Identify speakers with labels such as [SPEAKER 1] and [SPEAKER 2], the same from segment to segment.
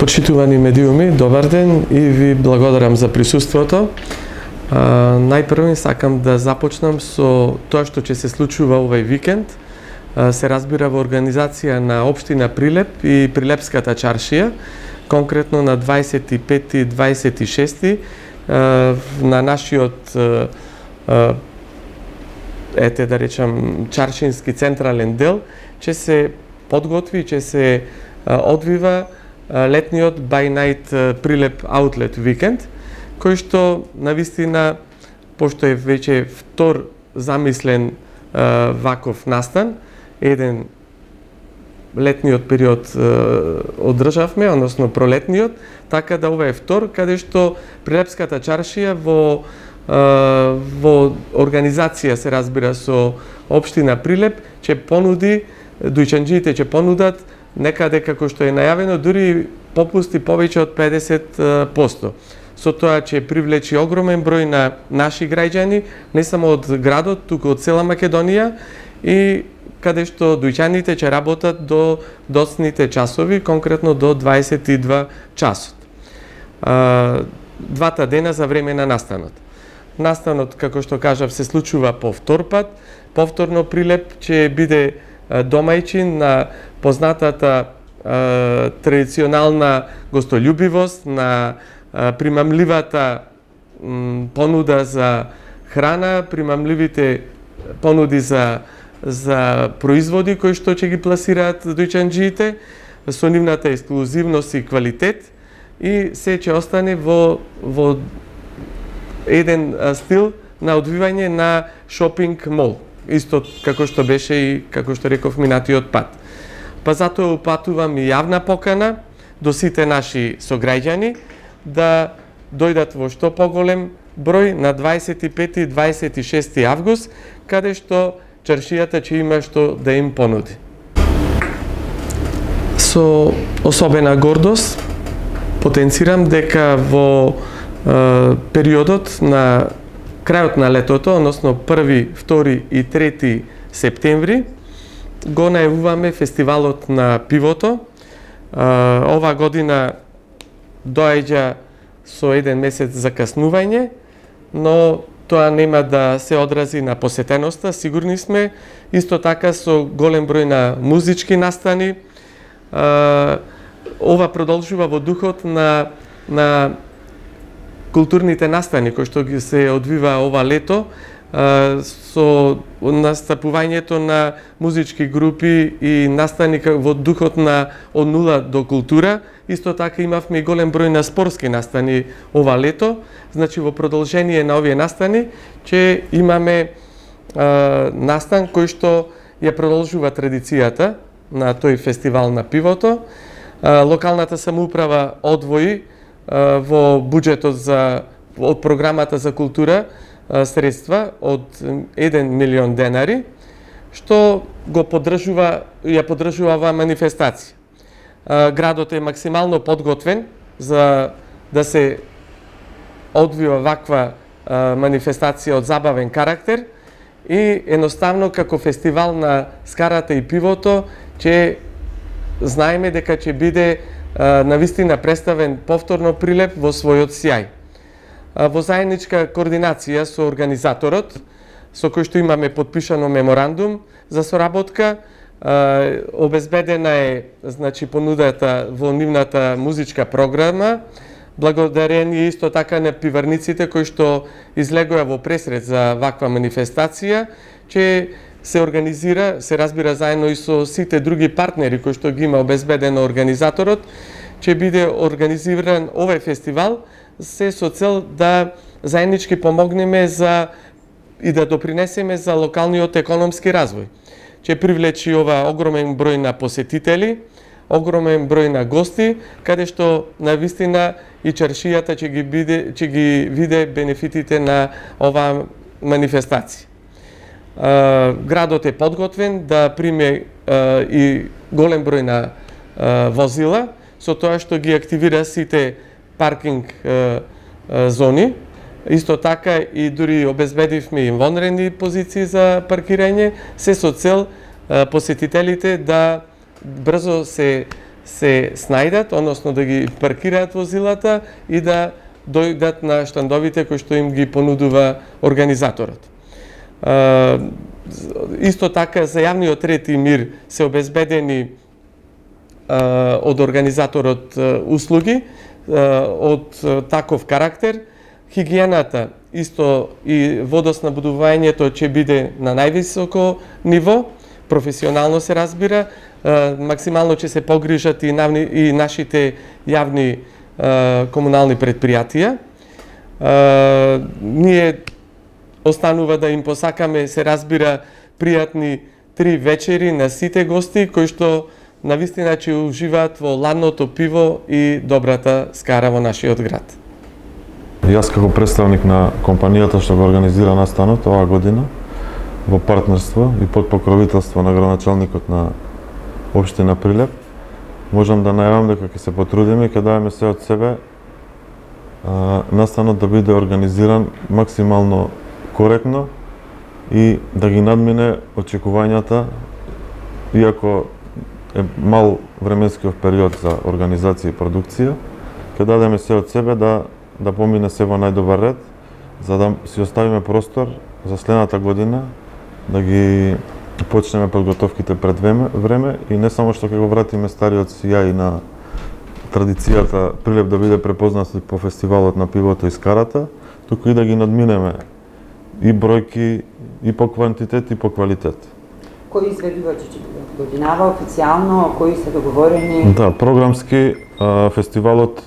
[SPEAKER 1] Почитувани медиуми, добар ден и ви благодарам за присуството. Најпрво сакам да започнам со тоа што ќе се случува овој викенд. Се разбира во организација на општина Прилеп и Прилепската чаршија, конкретно на 25 и 26 на нашиот да речам чаршински централен дел ќе се подготви, ќе се одвива летниот By Night Прилеп Outlet викенд, кој што навистина, пошто е веќе втор замислен ваков настан, еден летниот период одржавме, односно пролетниот, така да ова е втор, каде што Прилепската чаршија во организација, се разбира, со општина Прилеп, ќе понуди, дојчанџиите ќе понудат некаде, како што е најавено, дури попусти повеќе од 50%. Со тоа ќе привлечи огромен број на наши граѓани, не само од градот, туку од цела Македонија, и каде што дојчаните ќе работат до доцните часови, конкретно до 22 часот. Двата дена за време на настанот. Настанот, како што кажав, се случува по втор пат. Повторно Прилеп ќе биде домајчин на познатата традиционална гостолюбивост, на примамливата понуда за храна, примамливите понуди за производи кои што ќе ги пласираат дојчанџиите, со нивната ексклузивност и квалитет, и се ќе остане во еден стил на одвивање на шопинг мол, исто како што беше и како што реков минатиот пат. Па затоа упатувам и јавна покана до сите наши сограѓани да дојдат во што поголем број на 25 и 26 август, каде што чаршијата ќе има што да им понуди. Со особена гордост потенцирам дека во периодот на крајот на летото, односно 1, 2 и 3 септември, го најавуваме фестивалот на пивото. Ова година доаѓа со еден месец закаснување, но тоа нема да се одрази на посетеноста, сигурни сме. Исто така со голем број на музички настани. Ова продолжува во духот на културните настани кои што ги се одвива ова лето, со настапувањето на музички групи и настани во духот на од нула до култура. Исто така имавме и голем број на спортски настани ова лето. Значи во продолжение на овие настани ќе имаме настан кој што ја продолжува традицијата на тој фестивал на пивото. Локалната самоуправа одвои во буџетот од програмата за култура средства од 1 милион денари, што ја поддржува оваа манифестација. Градот е максимално подготвен за да се одвива ваква манифестација од забавен карактер, и едноставно како фестивал на скарата и пивото ќе знаеме дека ќе биде навистина представен повторно Прилеп во својот сјај. Во заедничка координација со организаторот, со кој што имаме подпишано меморандум за соработка, обезбедена е, значи, понудата во нивната музичка програма, благодарение исто така на пиварниците кои што излегоа во пресред за ваква манифестација, ќе се организира, се разбира заедно и со сите други партнери кои што ги има обезбедено организаторот, ќе биде организиран овој фестивал се со цел да заеднички помогнеме и да допринесеме за локалниот економски развој. Ќе привлечи ова огромен број на посетители, огромен број на гости, каде што навистина и чаршијата ќе ги виде бенефитите на оваа манифестација. Градот е подготвен да приме и голем број на возила, со тоа што ги активира сите паркинг зони. Исто така и дури обезбедивме и вонредни позиции за паркирање, се со цел посетителите да брзо се се снајдат, односно да ги паркираат возилата и да дојдат на штандовите кои што им ги понудува организаторот. Исто така за јавниот ред и мир се обезбедени од организаторот услуги од таков карактер. Хигиената исто и водоснабдувањето ќе биде на највисоко ниво, професионално се разбира, максимално ќе се погрижат и нашите јавни комунални предпријатија. Ние останува да им посакаме, се разбира, пријатни 3 вечери на сите гости кои што навистина ќе уживаат во ладното пиво и добрата скара во нашиот град.
[SPEAKER 2] Јас како представник на компанијата што го организира настанот оваа година во партнерство и под покровителство на градоначалникот на општина Прилеп, можам да најавам дека ќе се потрудиме и ќе даваме се од себе настанот да биде организиран максимално коректно и да ги надмине очекувањата, иако е мал временскиот период за организација и продукција, ќе дадеме се од себе да помине се во најдобар ред, за да си оставиме простор за следната година да ги почнеме подготовките пред време и не само што ќе го вратиме стариот сијај на традицијата Прилеп да биде препознат по фестивалот на пивото и скарата, туку и да ги надминеме и бројки и по квантитет и по квалитет.
[SPEAKER 3] Кои изведувачи ќе бидат годинава официјално, кои се договорени?
[SPEAKER 2] Да, програмски фестивалот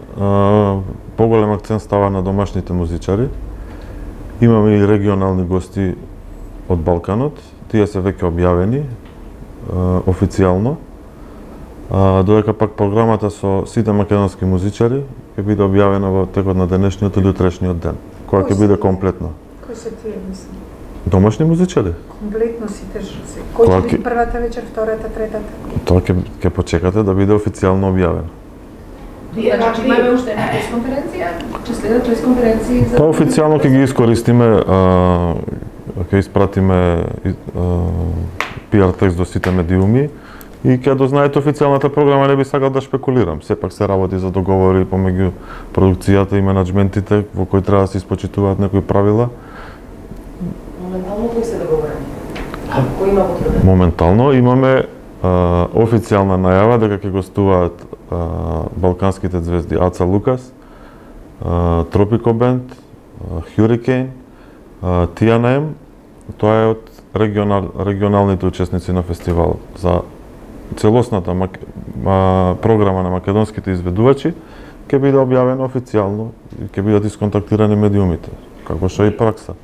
[SPEAKER 2] поголем акцент става на домашните музичари. Имаме и регионални гости од Балканот, тие се веќе објавени официјално. Додека пак програмата со сите македонски музичари ќе биде објавена во текот на денешниот или утрешниот ден, која ќе биде комплетно.
[SPEAKER 4] Кои се тие, мислам?
[SPEAKER 2] Домашни музичари?
[SPEAKER 4] Комплетно сите се. Кој ќе биде првата вечер, втората, третата?
[SPEAKER 2] Тоа ќе почекате да биде официјално објавено.
[SPEAKER 5] Значи имаме уште една пресконференција, ќе следат пресконференции за...
[SPEAKER 2] Па официјално ќе ги искористиме, ќе испратиме PR текст до сите медиуми и ќе дознаете официјалната програма, не би сакал да шпекулирам. Сепак се работи за договори помеѓу продукцијата и менаџментите во кои треба да се испочитуваат некои правила.
[SPEAKER 5] Моментално кои се договорени? Кој има потреба?
[SPEAKER 2] Моментално имаме официјална најава дека ќе гостуваат балканските звезди Аца Лукас, Тропико Бенд, Hurricane, T&M. Тоа е од регионалните учесници на фестивалот. За целосната програма на македонските изведувачи ќе биде објавено официјално и ќе бидат исконтактирани медиумите, како што е и пракса.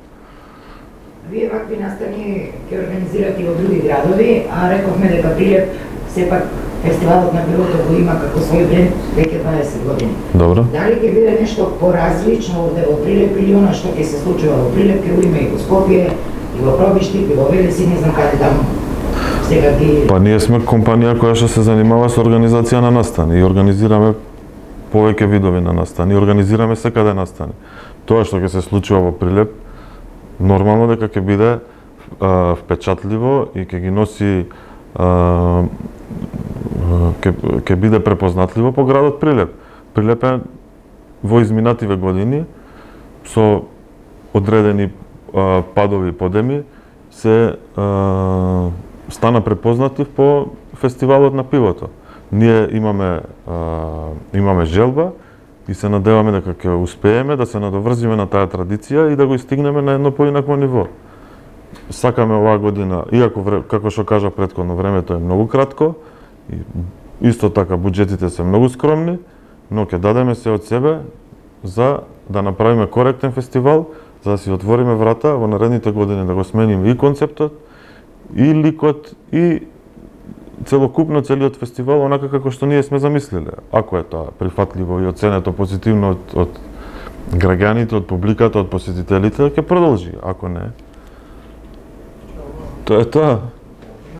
[SPEAKER 6] Вие вакви настани ќе организирате и во други градови, а рековме дека Прилеп сепак фестивалот на пивото го има како свој бренд веќе 20 години.
[SPEAKER 2] Добро.
[SPEAKER 6] Дали ќе биде нешто поразлично овде во Прилеп или она што ќе се случува во Прилеп ќе го има и во Скопје, и во Пробиштип, и во Велеси, не знам каде таму. Сега ги...
[SPEAKER 2] Па ние сме компанија која што се занимава со организација на настани и организираме повеќе видови на настани, организираме секаде настани. Тоа што ќе се случува во Прилеп, нормално дека ќе биде впечатливо и ќе ги носи ќе биде препознатливо по градот Прилеп. Прилеп е во изминативе години со одредени падови и подеми се стана препознатлив по фестивалот на пивото. Ние имаме желба и се надеваме дека ќе успееме да се надоврзиме на таа традиција и да го истигнеме на едно поинакво ниво. Сакаме оваа година, иако како што кажа претходно, времето е многу кратко и исто така буџетите се многу скромни, но ќе дадеме се од себе за да направиме коректен фестивал, за да си отвориме врата во наредните години да го смениме и концептот, и ликот, и целокупно целиот фестивал онака како што ние сме замислиле. Ако е тоа прифатливо и оценето позитивно од граѓаните, од публиката, од посетителите, ќе продолжи. Ако не, тоа е тоа.